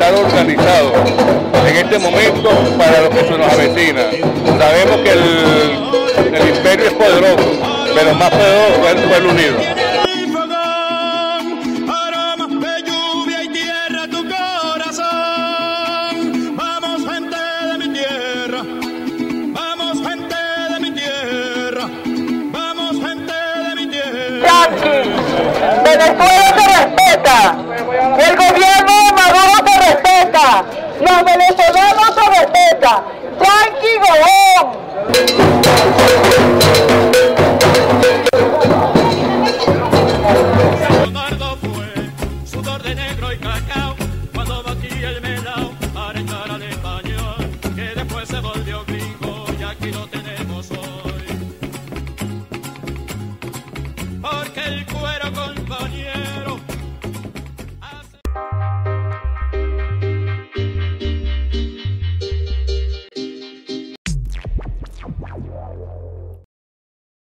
estar organizados en este momento para lo que se nos avecina. Sabemos que el imperio es poderoso, pero más poderoso es el pueblo unido. Venezuela se respeta, el gobierno de Maduro se respeta, los venezolanos se respetan.